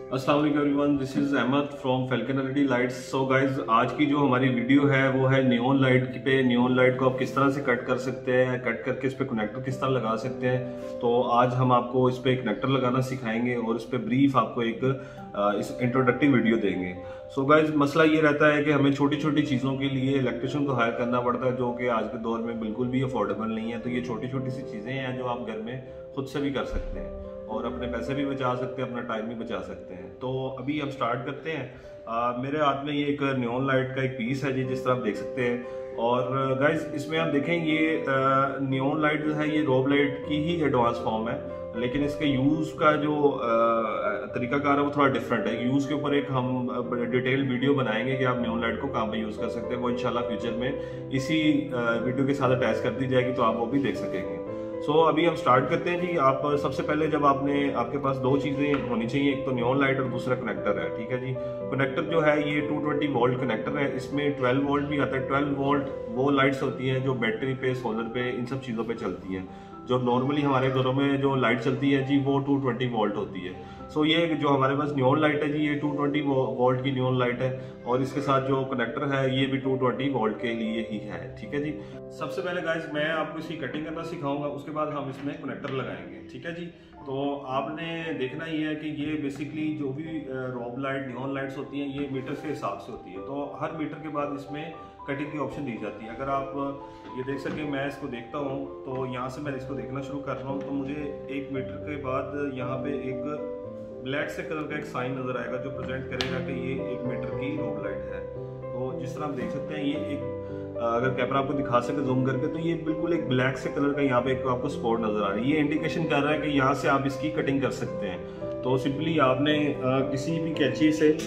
अस्सलाम वालेकुम everyone, this is Ahmed from Falcon LED lights. So guys, आज की जो हमारी वीडियो है वो है नियॉन लाइट पे। नियॉन लाइट को आप किस तरह से कट कर सकते हैं, कट करके इस पे कनेक्टर किस तरह लगा सकते हैं। तो आज हम आपको इस पे कनेक्टर लगाना सिखाएंगे और इस पे ब्रीफ आपको एक इस इंट्रोडक्टिव वीडियो देंगे। सो गाइज, मसला ये रहता है कि हमें छोटी छोटी चीज़ों के लिए इलेक्ट्रिशियन को हायर करना पड़ता है, जो कि आज के दौर में बिल्कुल भी अफोर्डेबल नहीं है। तो ये छोटी छोटी सी चीज़ें हैं जो आप घर में खुद से भी कर सकते हैं और अपने पैसे भी बचा सकते हैं, अपना टाइम भी बचा सकते हैं। तो अभी हम स्टार्ट करते हैं। मेरे हाथ में ये एक नियॉन लाइट का एक पीस है जी, जिस तरह आप देख सकते हैं। और गाइज, इसमें आप देखें ये नियॉन लाइट जो है ये रोब लाइट की ही एडवांस फॉर्म है, लेकिन इसके यूज़ का जो तरीकाकार है वो थोड़ा डिफरेंट है। यूज़ के ऊपर एक हम डिटेल वीडियो बनाएंगे कि आप नियॉन लाइट को कहाँ पे यूज़ कर सकते हैं। वो इंशाल्लाह फ्यूचर में इसी वीडियो के साथ अटैच कर दी जाएगी, तो आप वो भी देख सकेंगे। सो अभी हम स्टार्ट करते हैं जी। आप सबसे पहले जब आपके पास दो चीज़ें होनी चाहिए, एक तो नियॉन लाइट और दूसरा कनेक्टर है, ठीक है जी। कनेक्टर जो है ये 220 वोल्ट कनेक्टर है, इसमें 12 वोल्ट भी आता है। 12 वोल्ट वो लाइट्स होती हैं जो बैटरी पे, सोलर पे, इन सब चीज़ों पे चलती हैं। जो नॉर्मली हमारे घरों में जो लाइट चलती है जी वो 220 वोल्ट होती है। सो ये जो हमारे पास नियॉन लाइट है जी, ये 220 वोल्ट की नियॉन लाइट है और इसके साथ जो कनेक्टर है ये भी 220 वोल्ट के लिए ही है, ठीक है जी। सबसे पहले गाइज मैं आपको इसकी कटिंग करना सिखाऊंगा, उसके बाद हम इसमें कनेक्टर लगाएंगे, ठीक है जी। तो आपने देखना ही है कि ये बेसिकली जो भी रोब लाइट, नियॉन लाइट्स होती हैं ये मीटर के हिसाब से होती है। तो हर मीटर के बाद इसमें कटिंग की ऑप्शन दी जाती है। अगर आप ये देख सकें, मैं इसको देखता हूँ तो यहाँ से मैं इसको देखना शुरू कर रहा हूँ, तो मुझे 1 मीटर के बाद यहाँ पे एक ब्लैक से कलर का एक साइन नजर आएगा जो प्रेजेंट करेगा कि ये 1 मीटर की रोब लाइट है। तो जिस तरह आप देख सकते हैं, ये एक अगर कैमरा आपको दिखा सके जूम करके, तो ये बिल्कुल एक ब्लैक से कलर का यहाँ पे एक आपको स्पॉट नजर आ रहा है। ये इंडिकेशन कर रहा है कि यहाँ से आप इसकी कटिंग कर सकते हैं। तो सिंपली आपने किसी भी कैंची से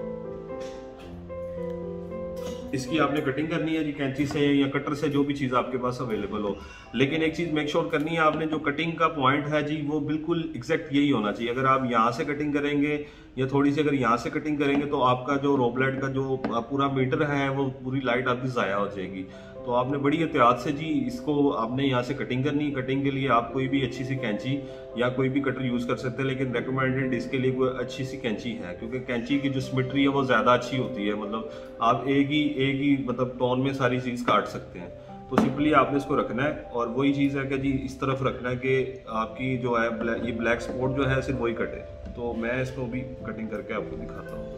इसकी आपने कटिंग करनी है जी, कैंची से या कटर से, जो भी चीज़ आपके पास अवेलेबल हो। लेकिन एक चीज़ मेक श्योर करनी है आपने, जो कटिंग का पॉइंट है जी वो बिल्कुल एग्जैक्ट यही होना चाहिए। अगर आप यहाँ से कटिंग करेंगे या थोड़ी सी अगर यहाँ से कटिंग करेंगे तो आपका जो रोब लाइट का जो पूरा मीटर है वो पूरी लाइट आपकी ज़ाया हो जाएगी। तो आपने बड़ी एहतियात से जी इसको आपने यहाँ से कटिंग करनी है। कटिंग के लिए आप कोई भी अच्छी सी कैंची या कोई भी कटर यूज़ कर सकते हैं, लेकिन रेकमेंडेड इसके लिए कोई अच्छी सी कैंची है, क्योंकि कैंची की जो सिमेट्री है वो ज़्यादा अच्छी होती है। मतलब आप एक ही मतलब टोन में सारी चीज़ काट सकते हैं। तो सिंपली आपने इसको रखना है और वही चीज़ है कि जी इस तरफ रखना है कि आपकी जो है ये ब्लैक स्पॉट जो है सिर्फ वही कटे। तो मैं इसको भी कटिंग करके आपको दिखाता हूँ।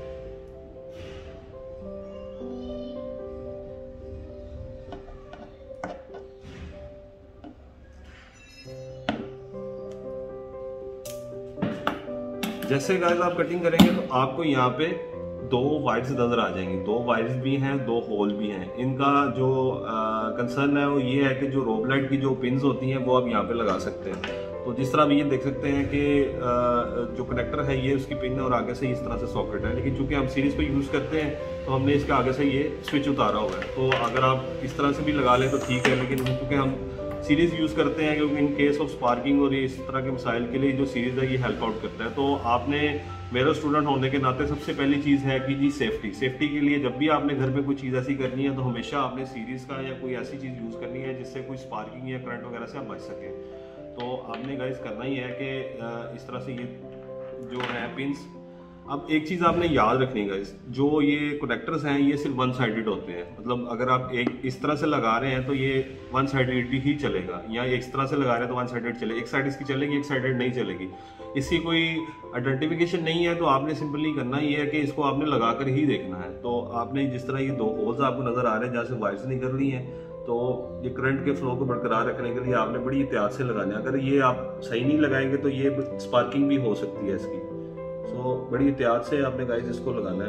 जैसे गाइस आप कटिंग करेंगे तो आपको यहाँ पे 2 वायर्स नजर आ जाएंगी। 2 वायर्स भी हैं, 2 होल भी हैं। इनका जो कंसर्न है वो ये है कि जो रोब लाइट की जो पिन्स होती हैं वो आप यहाँ पे लगा सकते हैं। तो जिस तरह आप ये देख सकते हैं कि जो कनेक्टर है ये उसकी पिन है और आगे से इस तरह से सॉकेट है। लेकिन चूंकि हम सीरीज पे यूज़ करते हैं तो हमने इसके आगे से ये स्विच उतारा हुआ है। तो अगर आप इस तरह से भी लगा लें तो ठीक है, लेकिन चूंकि हम सीरीज यूज़ करते हैं, क्योंकि इन केस ऑफ स्पार्किंग और इस तरह के मसाइल के लिए जो सीरीज है ये हेल्प आउट करता है। तो आपने मेरा स्टूडेंट होने के नाते सबसे पहली चीज़ है कि जी सेफ्टी के लिए जब भी आपने घर में कोई चीज़ ऐसी करनी है तो हमेशा आपने सीरीज का या कोई ऐसी चीज़ यूज़ करनी है जिससे कोई स्पार्किंग या करंट वगैरह से आप बच सकें। तो आपने गाइस करना ही है कि इस तरह से ये जो है पिंस। अब एक चीज़ आपने याद रखनी है गाइस, जो ये कनेक्टर्स हैं ये सिर्फ वन साइडेड होते हैं। मतलब अगर आप एक इस तरह से लगा रहे हैं तो ये वन साइडेड ही चलेगा, या इस तरह से लगा रहे हैं तो वन साइडेड चलेगा। एक साइड इसकी चलेगी, एक साइडेड नहीं चलेगी। इसकी कोई आइडेंटिफिकेशन नहीं है। तो आपने सिंपली करना ये है कि इसको आपने लगा कर ही देखना है। तो आपने जिस तरह ये 2 होल्स आपको नजर आ रहे हैं जहाँ से वायर्स निकल रही हैं, तो ये करंट के फ्लो को बरकरार रखने के लिए आपने बड़ी एहतियात से लगाना है। अगर ये आप सही नहीं लगाएंगे तो ये स्पार्किंग भी हो सकती है इसकी। सो बड़ी एहतियात से आपने गाइस इसको लगाना है।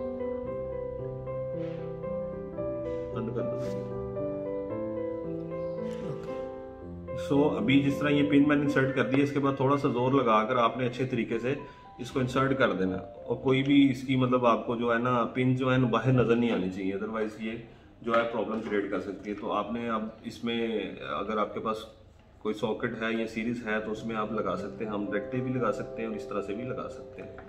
बंद कर दो। सो अभी जिस तरह ये पिन मैंने इंसर्ट कर दिया, इसके बाद थोड़ा सा जोर लगाकर आपने अच्छे तरीके से इसको इंसर्ट कर देना। और कोई भी इसकी मतलब आपको जो है ना पिन जो है ना बाहर नजर नहीं आनी चाहिए, अदरवाइज ये जो है प्रॉब्लम क्रिएट कर सकती है। तो आपने अब इसमें अगर आपके पास कोई सॉकेट है या सीरीज है तो उसमें आप लगा सकते हैं। हम डायरेक्टली भी लगा सकते हैं और इस तरह से भी लगा सकते हैं।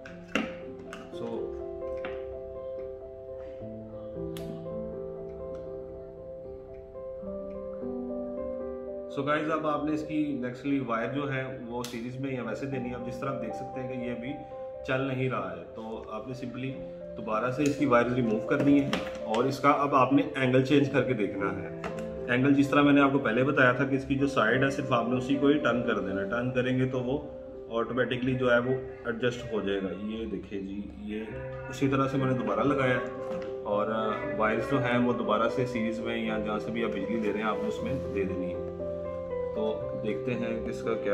सो गाइज, अब आपने इसकी नेक्स्टली वायर जो है वो सीरीज में या वैसे देनी है। अब जिस तरह आप देख सकते हैं कि ये भी चल नहीं रहा है, तो आपने सिंपली दोबारा से इसकी वायर रिमूव करनी है और इसका अब आपने एंगल चेंज करके देखना है। एंगल जिस तरह मैंने आपको पहले बताया था कि इसकी जो साइड है सिर्फ आपने उसी को ही टर्न कर देना। टर्न करेंगे तो वो ऑटोमेटिकली जो है वो एडजस्ट हो जाएगा। ये देखिए जी, ये उसी तरह से मैंने दोबारा लगाया और वायर्स जो हैं वो दोबारा से सीरीज़ में या जहाँ से भी आप बिजली ले रहे हैं आपने उसमें दे देनी है। तो देखते हैं कि इसका क्या।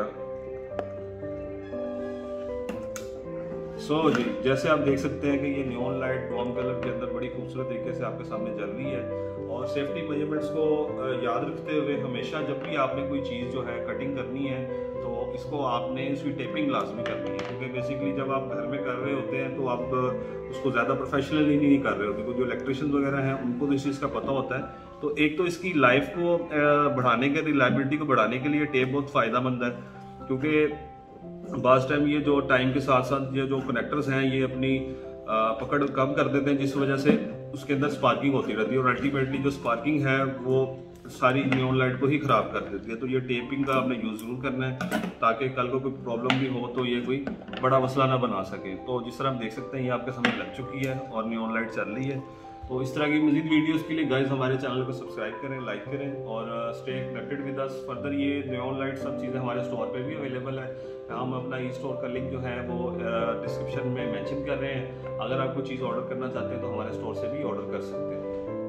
जी, जैसे आप देख सकते हैं कि ये नियॉन लाइट ब्राउन कलर के अंदर बड़ी खूबसूरत तरीके से आपके सामने जल रही है। और सेफ्टी मेजरमेंट्स को याद रखते हुए हमेशा जब भी आपने कोई चीज़ जो है कटिंग करनी है तो इसको आपने इसकी टेपिंग लाजमी करनी है, क्योंकि बेसिकली जब आप घर में कर रहे होते हैं तो आप उसको ज़्यादा प्रोफेशनली नहीं कर रहे होते, क्योंकि जो इलेक्ट्रिशियन वगैरह हैं उनको तो इस चीज़ का पता होता है। तो एक तो इसकी लाइफ को बढ़ाने के, रिलायबिलिटी को बढ़ाने के लिए टेप बहुत फ़ायदेमंद है, क्योंकि बास टाइम ये जो टाइम के साथ साथ ये जो कनेक्टर्स हैं ये अपनी पकड़ कम कर देते हैं, जिस वजह से उसके अंदर स्पार्किंग होती रहती है और अल्टीमेटली जो स्पार्किंग है वो सारी नियॉन लाइट को ही ख़राब कर देती है। तो ये टेपिंग का आपने यूज़ ज़रूर करना है ताकि कल को कोई प्रॉब्लम भी हो तो ये कोई बड़ा मसला ना बना सके। तो जिस तरह आप देख सकते हैं ये आपके सामने लग चुकी है और नियॉन लाइट चल रही है। तो इस तरह की मज़ीद वीडियोस के लिए गाइस हमारे चैनल को सब्सक्राइब करें, लाइक करें और stay connected with us. Further ये नियॉन लाइट सब चीज़ें हमारे स्टोर पे भी अवेलेबल है। हम अपना ई स्टोर का लिंक जो है वो डिस्क्रिप्शन में मेंशन कर रहे हैं। अगर आप कोई चीज़ ऑर्डर करना चाहते हैं तो हमारे स्टोर से भी ऑर्डर कर सकते हैं।